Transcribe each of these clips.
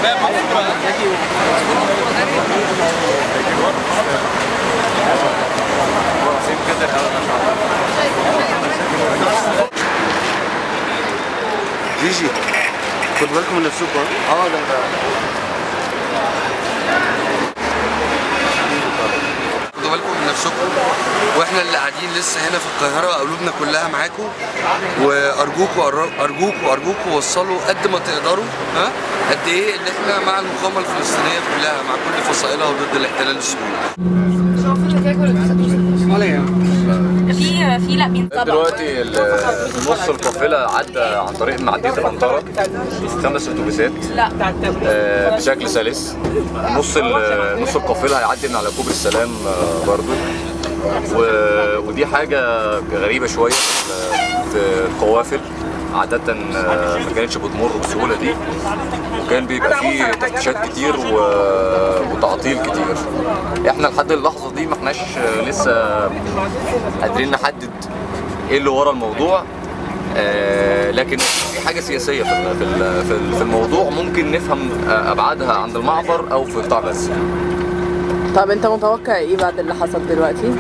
جيجي خد بالكم من نفسكم. ده خدوا بالكم من نفسكم، واحنا اللي قاعدين لسه هنا في القاهره قلوبنا كلها معاكم، وارجوكوا وصلوا قد ما تقدروا قد ايه ان احنا مع المقاومه الفلسطينيه كلها، مع كل فصائلها وضد الاحتلال الاسرائيلي. في لا مين طبعا. دلوقتي نص القافله عدى عن طريق معديه العنطره 5 اتوبيسات بشكل سلس. نص القافله هيعدي من على كوبري السلام برضو، ودي حاجه غريبه شويه في القوافل. عادة ما كانتش بتمر بالسهولة دي، وكان بيبقى فيه تفتيشات كتير وتعطيل كتير. احنا لحد اللحظة دي ما احناش لسه قادرين نحدد ايه اللي ورا الموضوع، لكن في حاجة سياسية في الموضوع ممكن نفهم ابعادها عند المعبر او في قطاع غزة. طب انت متوقع ايه بعد اللي حصل دلوقتي؟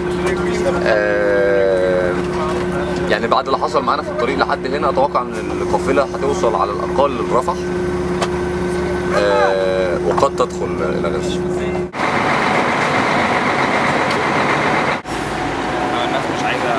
يعني بعد اللي حصل معانا في الطريق لحد هنا اتوقع ان القافله هتوصل على الاقل لرفح، وقد تدخل الى غزه. الناس مش عايزه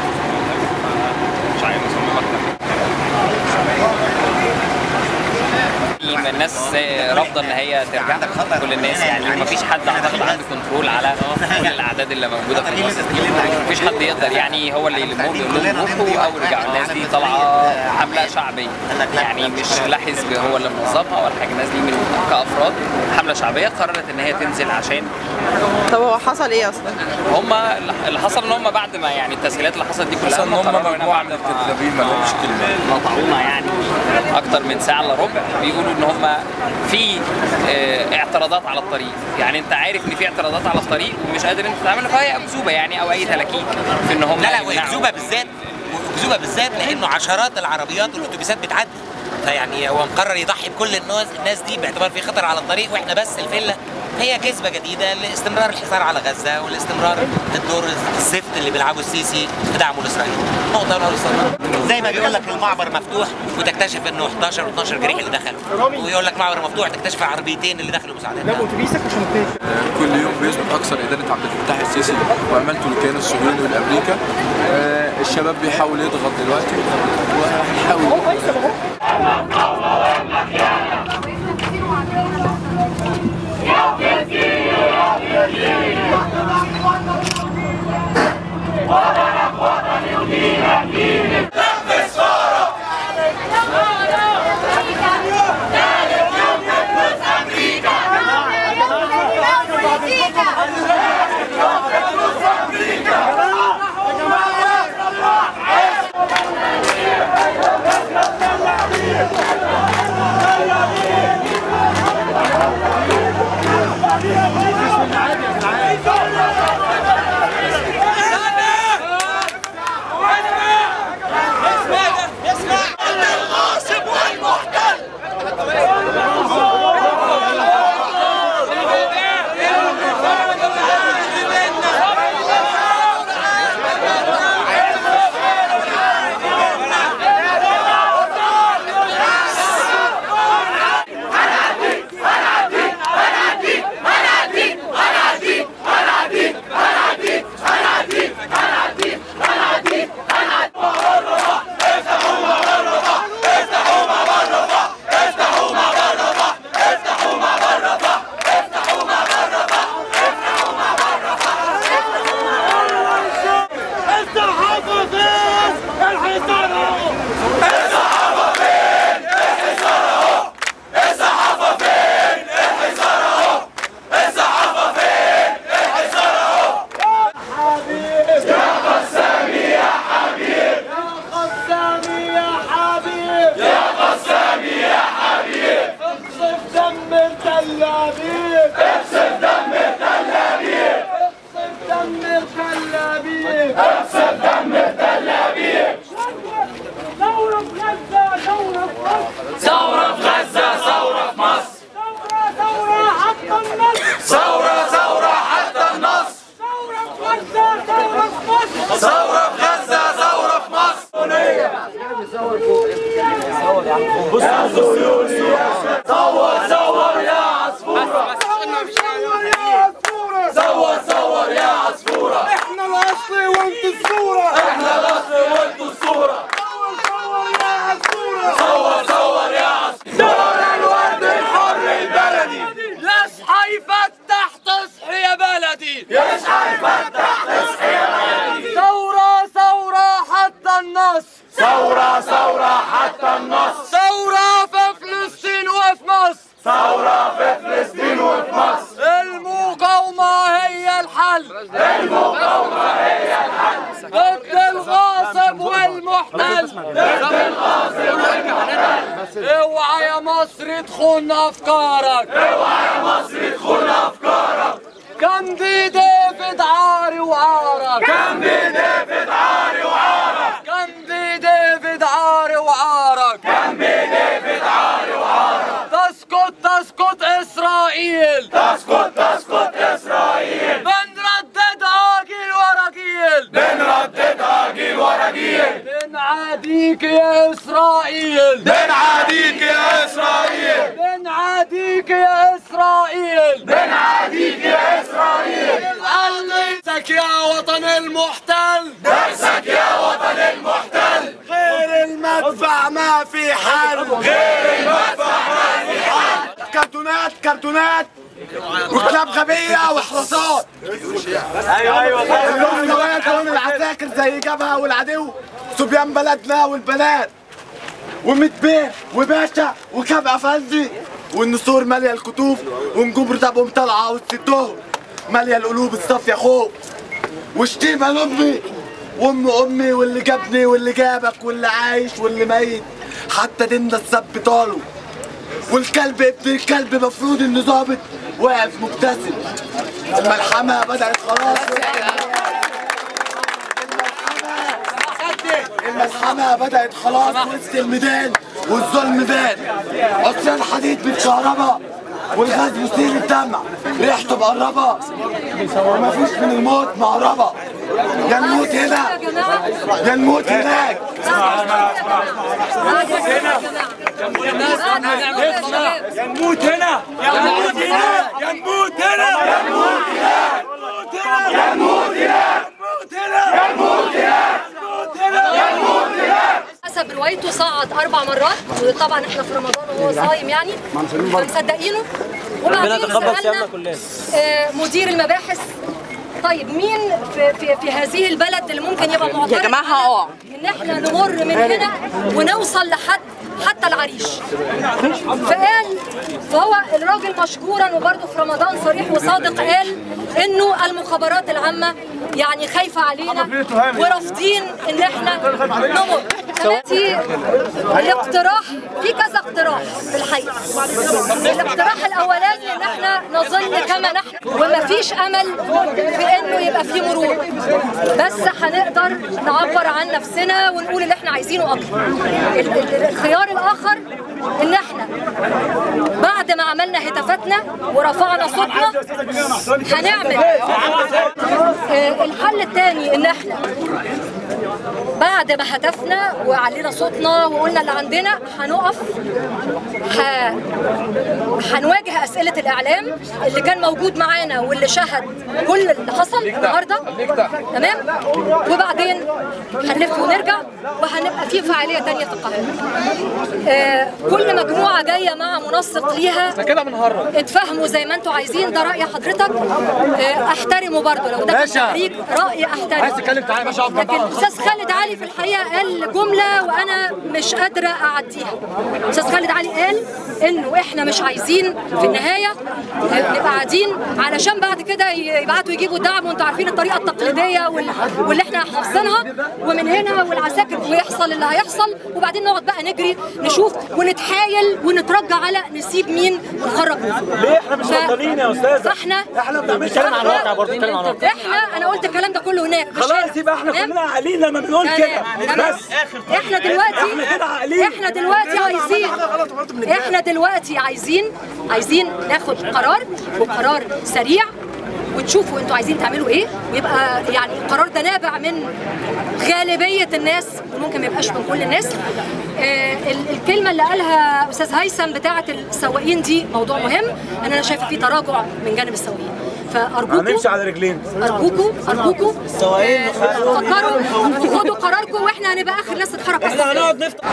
الناس رافضه ان هي ترجع، كل الناس يعني مفيش حد اعتقد عنده كنترول على كل الاعداد اللي موجوده في مصر. مفيش حد يقدر يعني هو اللي يلمهم يقول لهم روحوا او رجعوا. الناس دي طالعه حمله شعبيه، يعني مش لا حزب هو اللي منظمها ولا حاجه. الناس دي من كافراد حمله شعبيه قررت ان هي تنزل عشان. طب هو حصل ايه اصلا؟ هم اللي حصل ان هم بعد ما يعني التسهيلات اللي حصلت دي كلها هم مجموعه من الكذابين ما لهمش كلمه، قطعونا يعني اكتر من ساعه الا ربع. بيقولوا ان هم في اعتراضات على الطريق، يعني انت عارف ان في اعتراضات على الطريق ومش قادر انت تعملها، فهي اكذوبه يعني او اي تلاكيك في ان هم لا واكذوبه بالذات لانه عشرات العربيات والاتوبيسات بتعدي، فيعني هو مقرر يضحي بكل الناس دي باعتبار في خطر على الطريق واحنا بس الفله. هي كذبه جديده لاستمرار الحصار على غزه والاستمرار الدور الزفت اللي بيلعبه السيسي في دعمه لاسرائيل. نقطه زي ما بيقول لك المعبر مفتوح وتكتشف انه 11 و12 جريح اللي دخلوا، ويقول لك معبر مفتوح تكتشف العربيتين اللي دخلوا مساعدات. كل يوم بيثبت اكثر ادانه عبد الفتاح السيسي وعملته للكيان الصهيوني والامريكا. الشباب بيحاول يضغط دلوقتي وهو يا صهيونية صور صور يا عصفورة صور صور يا عصفورة احنا الاصل وانتوا الصورة احنا الاصل وانتوا الصورة صور صور يا عصفورة صور صور يا عصفورة دور الورد الحر البلدي يصحى يفتح تصحي يا بلدي يصحى يفتح تصحي يا بلدي ثورة ثورة حتى النصر ثورة ثورة حتى النصر ثورة في فلسطين وفي مصر ثورة في فلسطين وفي مصر المقاومة هي الحل المقاومة هي الحل ضد الغاصب والمحتل ضد الغاصب والمحتل اوعى يا مصر تخون افكارك اوعى يا مصر تخون افكارك كم بديفيد عاري وعارك كم بديفيد عاري وعارك كم بديفيد عاري وعارك كم بديفيد عاري وعارك تسقط تسقط اسرائيل تسقط تسقط اسرائيل بنرددها جيل ورا جيل بنرددها جيل ورا جيل بنعاديك يا اسرائيل بنعاديك يا اسرائيل بنعاديك يا اسرائيل بنعاديك يا اسرائيل درسك يا وطن المحتل درسك يا وطن المحتل غير المدفع ما في حل غير المدفع ما في حل كرتونات كرتونات وكلاب غبية وحراسات ايوه اللون النوايا لون العساكر زي جبهة والعدو صبيان بلدنا والبنات وميت بيه وباشا وكاب افندي والنسور مالية الكتوف ونجوم رتبهم طالعة والستور مالية القلوب الصافية خوف وشتيمة لأمي وأم أمي واللي جابني واللي جابك واللي عايش واللي ميت حتى ديننا السب طاله والكلب ابن الكلب مفروض إنه ظابط واقف مبتسم الملحمة بدأت خلاص الملحمة بدأت خلاص وسط الميدان والظلم بان عصيان حديد بالكهرباء والغاز مثير الدمع ريحته مقربة ومفيش من الموت مقربة يا نموت هنا يا نموت هناك يا نموت هنا يا نموت هنا يا نموت هنا يا نموت هنا يا نموت هنا يا نموت هنا يا نموت هنا حسب روايته صعد 4 مرات وطبعا احنا في رمضان وهو صايم يعني فمصدقينه. وبعدين سألنا مدير المباحث طيب مين في هذه البلد اللي ممكن يبقى معترض يا جماعه ان احنا نمر من هنا ونوصل لحد حتى العريش. فهو الراجل مشكورا وبرضه في رمضان صريح وصادق قال انه المخابرات العامه يعني خايفه علينا ورافضين ان احنا نمر. الاقتراح في كذا اقتراح في الحقيقه. الاقتراح الاولاني ان احنا نظل كما نحن ومفيش امل في انه يبقى في مرور بس هنقدر نعبر عن نفسنا ونقول اللي احنا عايزينه اكتر. الخيار الاخر ان احنا بعد ما عملنا هتافاتنا ورفعنا صوتنا هنعمل الحل الثاني ان احنا بعد ما هتفنا وعلينا صوتنا وقلنا اللي عندنا هنقف هنواجه اسئله الاعلام اللي كان موجود معانا واللي شهد كل اللي حصل النهارده تمام. وبعدين هنلف ونرجع وهنبقى في فعاليه ثانيه في القاهره. كل مجموعه جايه مع منسق ليها اتفهموا زي ما انتوا عايزين ده راي حضرتك احترمه برضه لو ده كان تحريك راي احترمه. لكن الاستاذ خالد علي في الحقيقه قال جمله وانا مش قادره اعديها. الاستاذ خالد علي قال انه احنا مش عايزين في النهايه نبقى قاعدين علشان بعد كده يبعتوا يجيبوا دعم وانتوا عارفين الطريقه التقليديه واللي احنا حافظينها ومن هنا والعساكر ويحصل اللي هيحصل وبعدين نقعد بقى نجري نشوف ونتحايل ونترجى على نسيب مين ونخرج مين. ليه احنا مش غلطانين يا استاذ؟ فاحنا بنتكلم عن الواقع برضه بنتكلم عن الواقع. انا قلت الكلام ده كله هناك خلاص يبقى احنا كلنا عاقلين لما بنقول كده بس احنا دلوقتي عايزين ناخد قرار وقرار سريع وتشوفوا انتوا عايزين تعملوا ايه، ويبقى يعني القرار ده نابع من غالبيه الناس وممكن ما يبقاش من كل الناس. الكلمه اللي قالها استاذ هيثم بتاعه السواقين دي موضوع مهم، انا شايفه في تراجع من جانب السواقين، فارجوكم هنمشي على رجلين. ارجوكم السواقين فكروا وخدوا قراركم، واحنا هنبقى اخر ناس تتحرك. احنا هنقعد نفتح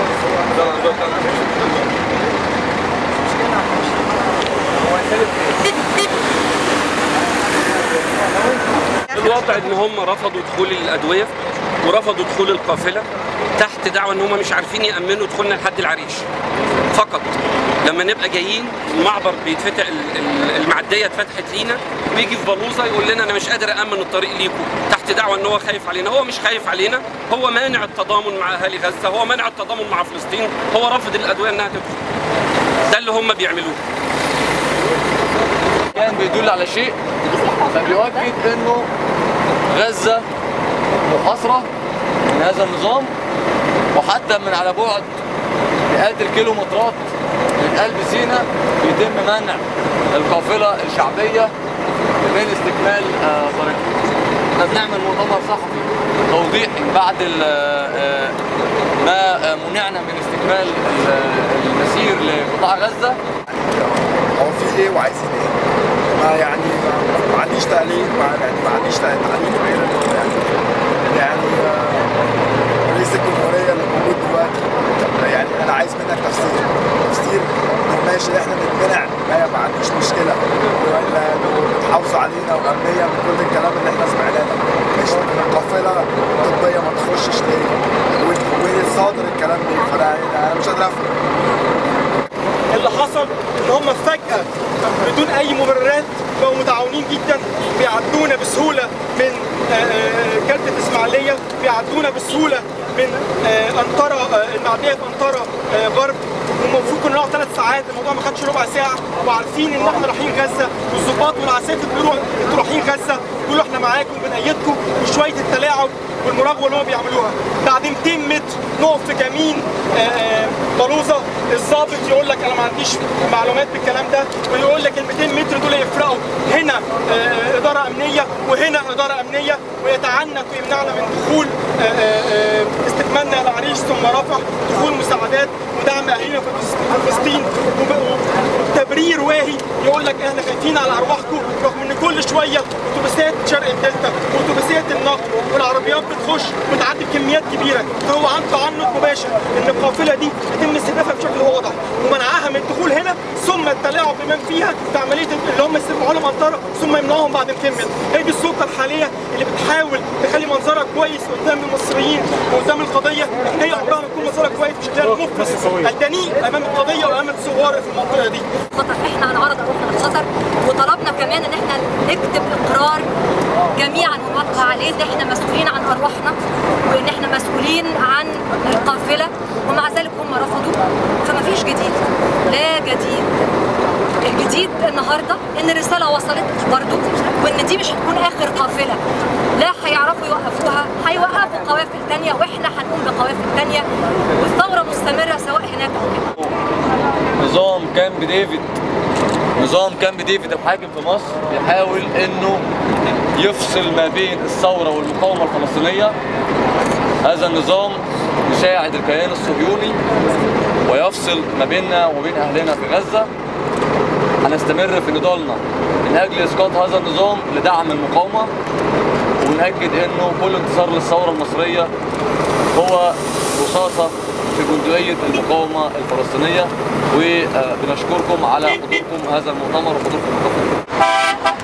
الواقع ان هم رفضوا دخول الادويه ورفضوا دخول القافله تحت دعوى ان هم مش عارفين يامنوا دخولنا لحد العريش فقط. لما نبقى جايين المعبر بيتفتح، المعديه اتفتحت لينا، ويجي في بلوزه يقول لنا انا مش قادر امن الطريق ليكم تحت دعوى ان هو خايف علينا. هو مش خايف علينا، هو مانع التضامن مع اهالي غزه، هو مانع التضامن مع فلسطين، هو رافض الادويه انها تدخل. ده اللي هم بيعملوه. كان بيدل على شيء فبيؤكد انه غزه محاصره من هذا النظام، وحتى من على بعد مئات الكيلومترات من قلب سيناء بيتم منع القافله الشعبيه من استكمال طريقها. احنا بنعمل مؤتمر صحفي توضيحي بعد ما منعنا من استكمال المسير لقطاع غزه. هو في ايه وعايزين ايه؟ ما يعني ما عنديش تعليق، ما عنديش تعليق غير يعني رئيس الجمهوريه اللي موجود دلوقتي، يعني انا عايز منك تفسير ماشي احنا نتمنع، ما عنديش مشكله، ولا بتحافظوا علينا وامنيه من كل الكلام اللي احنا سمعناه ده، ماشي القافله الطبيه ما تخشش ليه؟ وصادر الكلام ده، فانا مش قادر افهم. اللي حصل ان هم فجأة بدون اي مبررات بقوا متعاونين جدا، بيعدونا بسهولة من كارتة اسماعيلية، بيعدونا بسهولة من أنطرة، المعدية في أنطرة غرب، والمفروض كنا نقعد 3 ساعات، الموضوع ما خدش ربع ساعة، وعارفين ان احنا رايحين غزة، والظباط والعساكر بيقولوا انتوا رايحين غزة، بيقولوا احنا معاكم وبنأيدكم، وشوية التلاعب والمراقبة اللي هم بيعملوها. بعد 200 متر نقف في كمين بلوزة، الضابط يقول لك انا ما عنديش معلومات بالكلام ده، ويقول لك ال 200 متر دول يفرقوا هنا اداره امنيه وهنا اداره امنيه، ويتعنت ويمنعنا من دخول استكمالنا العريش ثم رفح، دخول مساعدات ودعم اهالينا في فلسطين، وتبرير واهي يقول لك احنا خايفين على ارواحكم، رغم ان كل شويه اتوبيسات شرق الدلتا واتوبيسات النقل والعربيات بتخش وتعدي بكميات كبيره، فهو عنده تعنت مباشر ان القافله دي يتم استهدافها بشكل واضح ومنعها من الدخول هنا، ثم التلاعب بمن فيها في عمليه اللي هم يستدعوا لهم منطره ثم يمنعوهم بعد 200 متر. هي دي السلطه الحاليه اللي بتحاول تخلي منظرها كويس قدام المصريين وقدام القضيه، هي عمرها ما تكون منظرها كويس بشكلها المفلس الدنيء امام القضيه وامام الثوار في المنطقه دي. خطر، احنا هنعرض اروحنا للخطر، وطلبنا كمان ان احنا نكتب اقرار جميعا ونوقع عليه ان احنا مسؤولين عن ارواحنا وان احنا مسؤولين عن القافله، ومع ذلك هم رفضوا. فما فيش جديد، لا جديد. الجديد النهارده ان الرساله وصلت برضو، وان دي مش هتكون اخر قافله، لا هيعرفوا يوقفوها، هيوقفوا قوافل ثانيه واحنا هنقوم بقوافل ثانيه، والثوره مستمره سواء هناك او هنا. نظام كامب ديفيد الحاكم في مصر بيحاول انه يفصل ما بين الثوره والمقاومه الفلسطينيه. هذا النظام يساعد الكيان الصهيوني ويفصل ما بيننا وبين اهلنا في غزه. هنستمر في نضالنا من اجل اسقاط هذا النظام لدعم المقاومه، ونأكد انه كل انتصار للثوره المصريه هو رصاصه في جندقيه المقاومه الفلسطينيه. وبنشكركم على حضوركم هذا المؤتمر وحضوركم الكريم.